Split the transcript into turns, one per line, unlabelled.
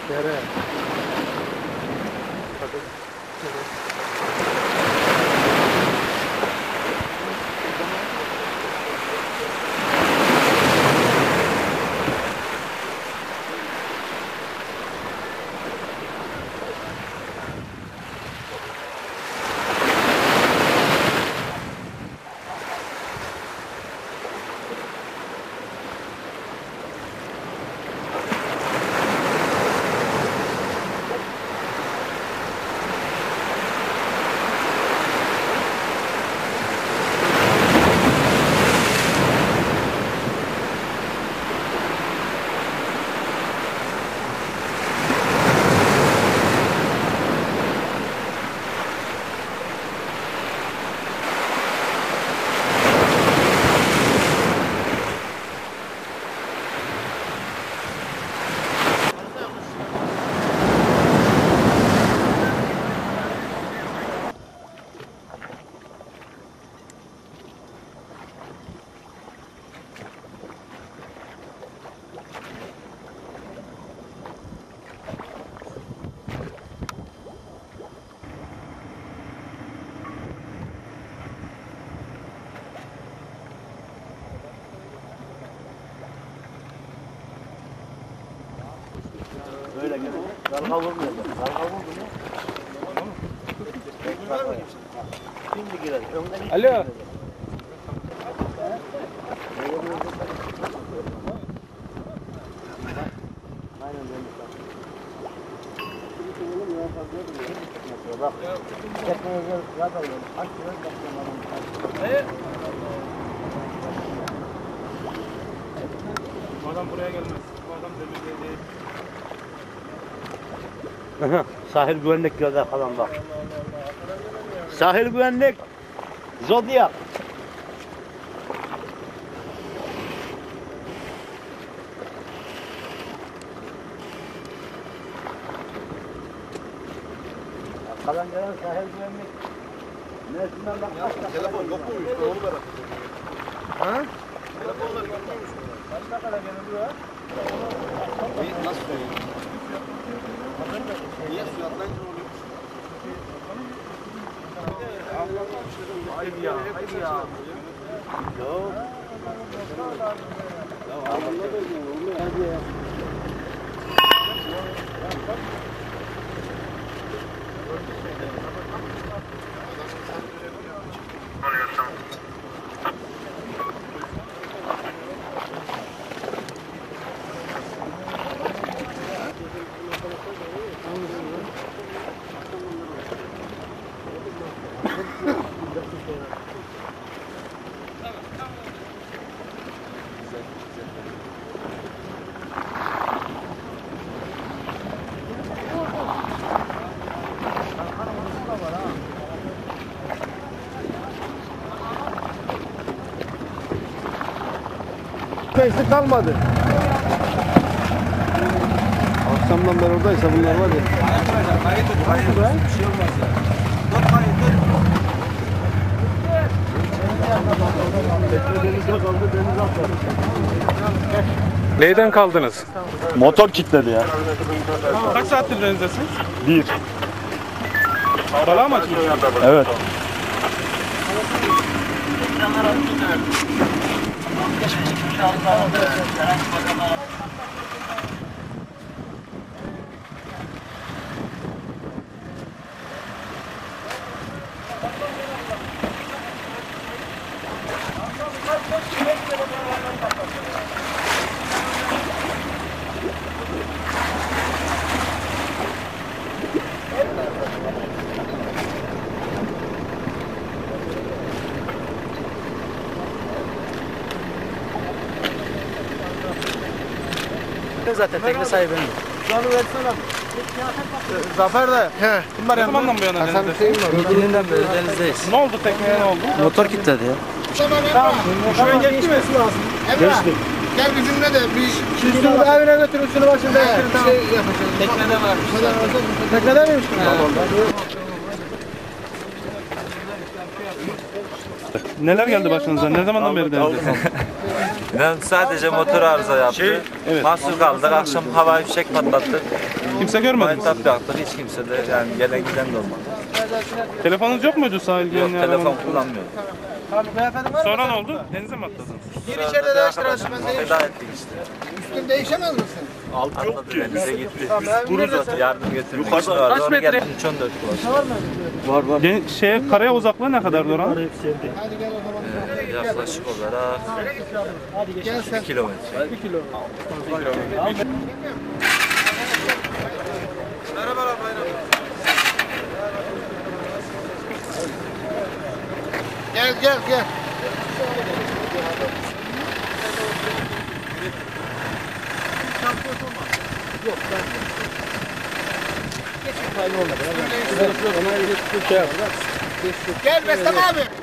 Dere.
Böyle gel. Dalga vurmuyor. Dalga vurdu mu? Şimdi girelim.
Alo.
Aynen öyle. Bak. Teknoloji zaten aç biraz bakıyorum.
Bu adam buraya gelmez. Bu adam demirde değil.
Sahil güvenlik gözler falan bak. Sahil güvenlik. Zodiac. Arkadan gelen sahil güvenlik. Neresinden bak.
Telefon yok mu? İşte onu merak ediyorum.
Ha?
Telefonlar yok mu?
Kaç kadar geliyor?
Nasıl söyleyeyim? Niye suya atlayınca oluyor?
Hayır ya, hayır ya.
Yok.
Eksik kalmadı. Akşamdan beri oradaysa bunlar var ya.
Hayır, bir şey olmaz ya. Dur, hayır, dur.
Neyden kaldınız?
Motor kilitledi ya.
Kaç saattir denizdesin?
1.
Balığa mı açmış?
Evet.
Zaten tekne sahibi benim.
Canı versene. Zafer de. He. Bunlar ne zamandan bu yana denizdesin?
İlgilinden beri denizdeyiz.
Ne oldu tekneye ne oldu?
Motor kilitledi ya.
Tamam. Şu an geçmesi lazım.
Geçti. Gel bizimle de bir
Üstünü evine götür, üstünü başını değiştirin. Tamam.
Teknede varmış.
Teknede miymiş?
Neler geldi başınıza? Ne zamandan beri denizdesin?
Ben sadece motor arıza yaptı.
evet.
Mahsur kaldık. Akşam havai fişek patlattık.
Kimse görmedi mi?
Maytap yaptık. Hiç kimse de yani gelen giden de olmadı.
Telefonunuz yok muydu sahil
Yok,
güvenliği
telefon
aramanın?
kullanmıyorum.
Abi beyefendi var mı?
Sonra ne oldu? Denize mi atladınız?
Gir
Sonra
içeride
da bir
değiştirelim. Ben
arkadaşımız feda ettik işte.
Üstün değişemez misin?
Atladı denize gitti.
Buruz zaten.
Yardım götürmek için vardı.
Kaç
Onu
metre?
geldim 14 kulaç.
Karaya uzaklığı ne kadardı oran?
Hadi gel o zaman.
Yaklaşık olarak
Gel sen.
1 kilometre.
Merhabalar bayram. Gel gel gel. Gel Beslem abi.